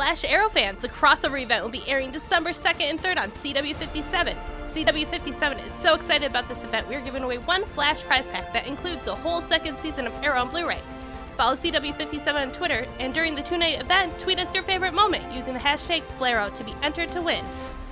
Flash Arrow fans, the crossover event will be airing December 2nd and 3rd on CW57. CW57 is so excited about this event, we are giving away one Flash prize pack that includes the whole second season of Arrow on Blu-ray. Follow CW57 on Twitter, and during the two-night event, tweet us your favorite moment using the hashtag Flarrow to be entered to win.